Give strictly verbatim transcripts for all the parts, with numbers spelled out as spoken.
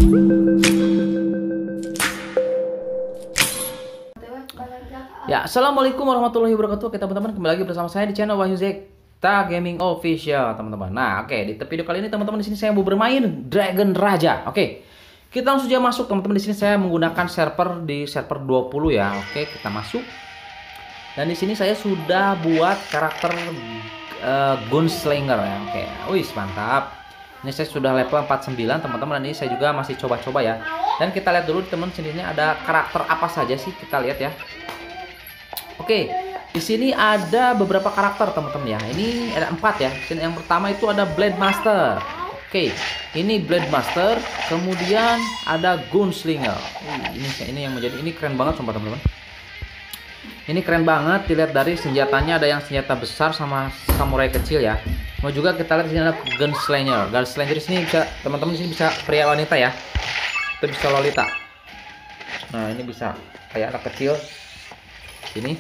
Ya, assalamualaikum warahmatullahi wabarakatuh. Oke teman-teman, kembali lagi bersama saya di channel Wahyu Zekta Gaming Official, teman-teman. Nah, oke, di video kali ini teman-teman di sini saya mau bermain Dragon Raja. Oke. Kita langsung saja masuk, teman-teman. Di sini saya menggunakan server di server dua puluh ya. Oke, kita masuk. Dan di sini saya sudah buat karakter uh, Gunslinger ya. Oke. Wih, mantap. Ini saya sudah level empat puluh sembilan, teman-teman. Ini saya juga masih coba-coba ya. Dan kita lihat dulu teman-teman, sini ada karakter apa saja sih? Kita lihat ya. Oke, di sini ada beberapa karakter teman-teman ya. Ini ada empat ya. Sini yang pertama itu ada Blade Master. Oke, ini Blade Master. Kemudian ada Gunslinger. Ini ini yang menjadi ini keren banget sumpah teman-teman. Ini keren banget. Dilihat dari senjatanya, ada yang senjata besar sama samurai kecil ya. Mau juga kita lihat di sini ada Gunslinger. Gunslinger di sini bisa teman-teman di sini bisa pria wanita ya. Itu bisa lolita. Nah ini bisa kayak anak kecil. Sini.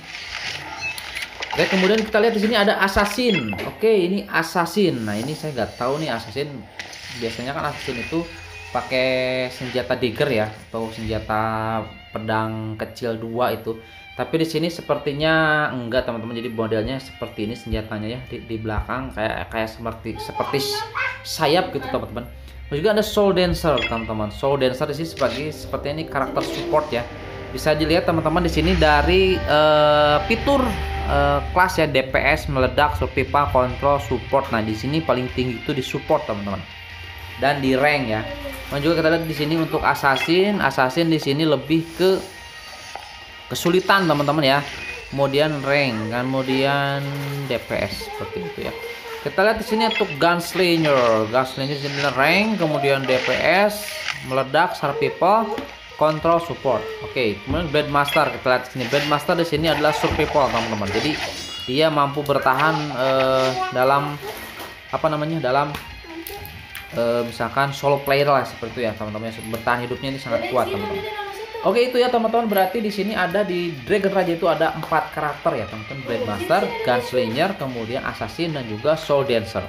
Oke, kemudian kita lihat di sini ada assassin. Oke, ini assassin. Nah, ini saya nggak tahu nih assassin. Biasanya kan assassin itu pakai senjata dagger ya, atau senjata pedang kecil dua itu. Tapi di sini sepertinya enggak, teman-teman. Jadi modelnya seperti ini senjatanya ya, di, di belakang kayak kayak seperti seperti sayap gitu, teman-teman. Juga ada Soul Dancer, teman-teman. Soul Dancer di sini sebagai seperti ini karakter support ya. Bisa dilihat teman-teman di sini dari uh, fitur uh, kelas ya, D P S, meledak, survival, kontrol, support. Nah, di sini paling tinggi itu di support, teman-teman. Dan di rank ya. Dan juga kita lihat di sini untuk assassin, assassin di sini lebih ke kesulitan, teman-teman ya. Kemudian rank, kemudian D P S seperti itu ya. Kita lihat di sini untuk Gunslinger. Gunslinger di sini rank, kemudian D P S, meledak, survival, kontrol, support. Oke, kemudian Blade Master, kita lihat di sini. Blade Master di sini adalah survival, teman-teman. Jadi dia mampu bertahan eh, dalam apa namanya? Dalam eh, misalkan solo player lah seperti itu ya, teman-teman. Bertahan hidupnya ini sangat kuat, teman-teman. Oke, itu ya teman-teman. Berarti di sini ada di Dragon Raja itu ada empat karakter ya, teman-teman. Blade Master, Gunslinger, kemudian Assassin dan juga Soul Dancer.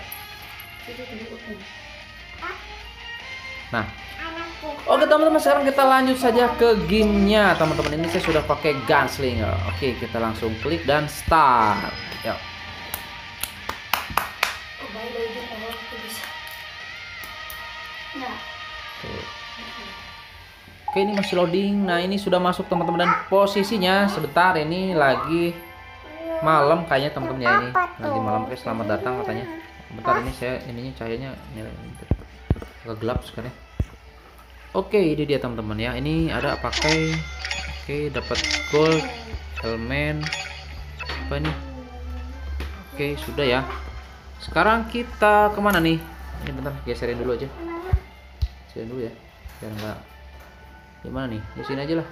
Nah, oke teman-teman, sekarang kita lanjut saja ke gamenya, teman-teman. Ini saya sudah pakai Gunslinger. Oke, kita langsung klik dan start. Yuk. Oke, ini masih loading. Nah, ini sudah masuk teman-teman, dan posisinya sebentar ini lagi malam kayaknya, teman-teman ya. Ini lagi malam. Oke, selamat datang katanya. Bentar, ini saya ininya cahayanya agak gelap sekarang. Oke, ini dia teman-teman ya. Ini ada pakai. Oke, dapat gold, helmet. Apa ini? Oke, sudah ya. Sekarang kita kemana nih? Ini bentar, geserin dulu aja. Geserin dulu ya. Biar enggak. Gimana nih? Di sini aja lah.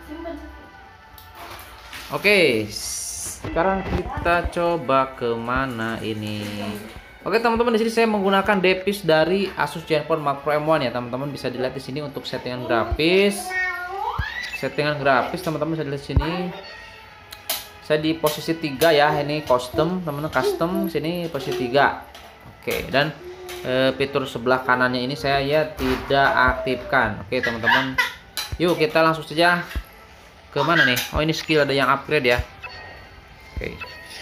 Oke, sekarang kita coba kemana ini? Oke teman-teman, di sini saya menggunakan Depis dari Asus Zenfone Macro M satu ya, teman-teman. Bisa dilihat di sini untuk settingan grafis. Settingan grafis teman-teman bisa dilihat di sini. Saya di posisi tiga ya, ini custom, teman-teman, custom sini posisi tiga. Oke, dan e, fitur sebelah kanannya ini saya ya tidak aktifkan. Oke, teman-teman. Yuk, kita langsung saja ke mana nih? Oh, ini skill ada yang upgrade ya. Oke.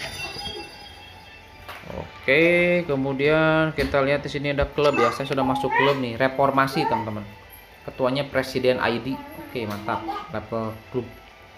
Oke, kemudian kita lihat di sini ada klub ya. Saya sudah masuk klub nih, reformasi teman-teman. Ketuanya Presiden I D. Oke, mantap. Level klub.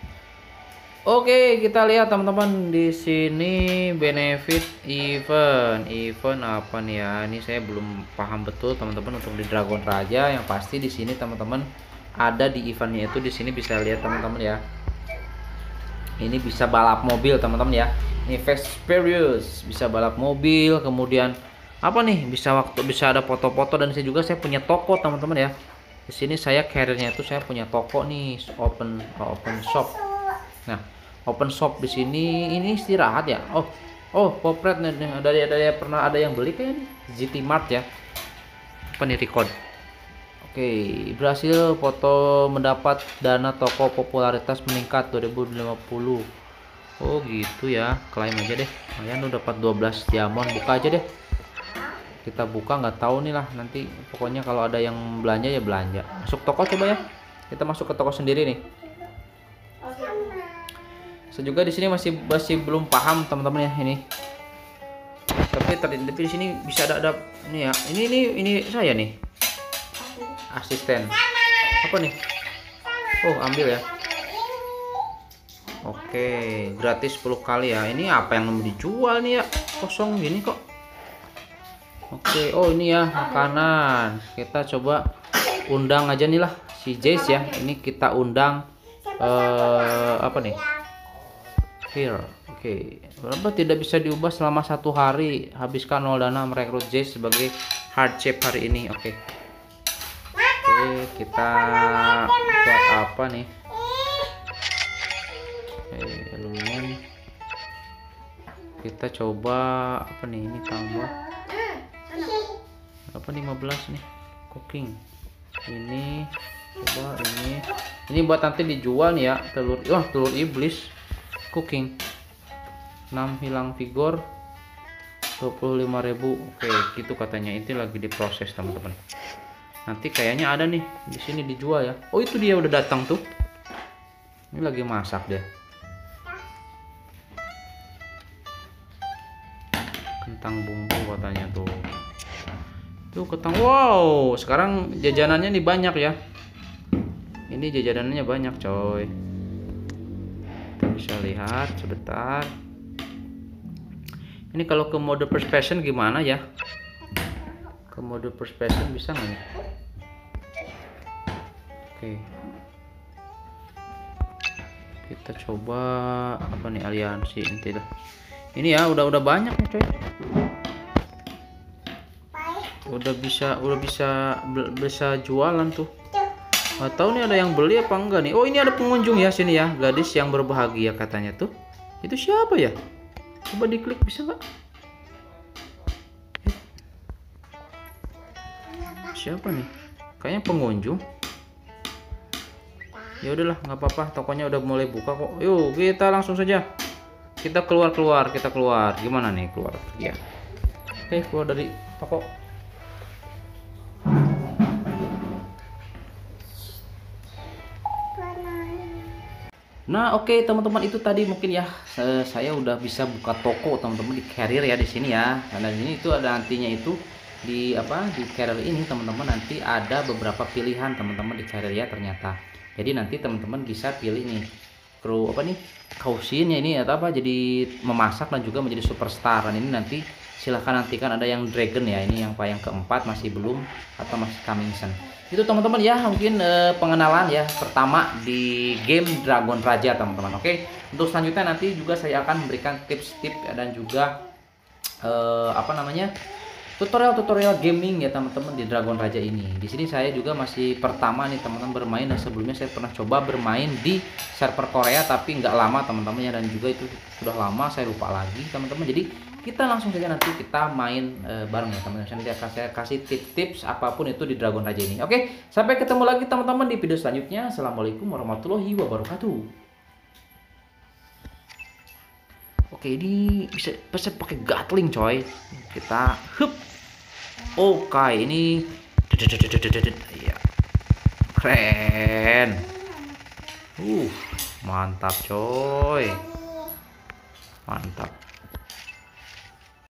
Oke, kita lihat teman-teman di sini benefit event. Event apa nih ya? Ini saya belum paham betul teman-teman untuk di Dragon Raja. Yang pasti di sini teman-teman ada di eventnya itu, di sini bisa lihat teman-teman ya. Ini bisa balap mobil teman-teman ya. Ini Fast Furious, bisa balap mobil, kemudian apa nih, bisa waktu bisa ada foto-foto, dan saya juga saya punya toko teman-teman ya. Di sini saya carrier-nya itu saya punya toko nih, open open shop. Nah, open shop di sini ini istirahat ya. Oh, oh, popret nih, ada ada ada pernah ada yang beli kayak nih, G T Mart ya. Apa nih, record. Oke, berhasil foto mendapat dana toko popularitas meningkat dua ribu lima puluh. Oh gitu ya, klaim aja deh. Lumayan udah dapat dua belas diamond, buka aja deh. Kita buka, nggak tahu nih lah nanti. Pokoknya kalau ada yang belanja ya belanja. Masuk toko coba ya. Kita masuk ke toko sendiri nih. Saya juga di sini masih masih belum paham teman-teman ya ini. Tapi tadi di sini bisa ada ada ini ya. Ini ini ini saya nih. Asisten. Apa nih? Oh, ambil ya. Oke, gratis sepuluh kali ya. Ini apa yang mau dijual nih ya? Kosong gini kok. Oke, oh ini ya makanan. Kita coba undang aja nih lah si Jace ya. Ini kita undang uh, apa nih? Here. Oke. Berapa tidak bisa diubah selama satu hari. Habiskan nol dana merekrut Jace sebagai hard chef hari ini. Oke. Oke, kita buat apa nih? Oke, aluminium. Kita coba apa nih? Ini tambah apa lima belas nih cooking. Ini coba ini ini buat nanti dijual nih ya. Telur wah telur iblis cooking enam hilang vigor dua puluh lima ribu. Oke gitu katanya. Itu lagi diproses teman-teman. Nanti kayaknya ada nih di sini dijual ya. Oh itu dia udah datang tuh. Ini lagi masak dia. Kentang bumbu katanya tuh. Tuh kentang. Wow, sekarang jajanannya nih banyak ya. Ini jajanannya banyak coy. Kita bisa lihat sebentar. Ini kalau ke mode first person gimana ya? Ke mode first person bisa nggak nih? Oke. Kita coba apa nih, aliansi inti dah. Ini ya udah udah banyak nih coy. Udah bisa udah bisa bisa jualan tuh. Nggak tahu nih ada yang beli apa enggak nih. Oh ini ada pengunjung ya sini ya, gadis yang berbahagia katanya tuh. Itu siapa ya? Coba diklik bisa nggak? Eh. Siapa nih? Kayaknya pengunjung. Ya udahlah nggak apa-apa, tokonya udah mulai buka kok. Yuk kita langsung saja. Kita keluar keluar kita keluar. Gimana nih keluar? Ya. Oke keluar dari toko. Nah, oke okay, teman-teman, itu tadi mungkin ya saya udah bisa buka toko teman-teman di carrier ya di sini ya. Karena ini itu ada nantinya itu di apa di carrier ini teman-teman nanti ada beberapa pilihan teman-teman di carrier ya ternyata. Jadi nanti teman-teman bisa pilih nih kru apa nih kausinnya ini atau apa jadi memasak dan juga menjadi superstar. Dan ini nanti silahkan nantikan ada yang dragon ya, ini yang yang keempat masih belum atau masih coming soon. Itu teman-teman ya mungkin eh, pengenalan ya pertama di game Dragon Raja teman-teman. Oke, untuk selanjutnya nanti juga saya akan memberikan tips-tips dan juga eh, apa namanya tutorial-tutorial gaming ya teman-teman di Dragon Raja ini. Di sini saya juga masih pertama nih teman-teman bermain, dan sebelumnya saya pernah coba bermain di server Korea tapi nggak lama teman-teman ya, dan juga itu sudah lama saya lupa lagi teman-teman. Jadi kita langsung saja nanti kita main e, bareng ya teman-teman. Nanti akan saya kasih tips-tips apapun itu di Dragon Raja ini. Oke, sampai ketemu lagi teman-teman di video selanjutnya. Assalamualaikum warahmatullahi wabarakatuh. Oke, ini bisa bisa pakai gatling coy. Kita hup. Oke, ini ya. Keren. Uh, mantap coy. Mantap.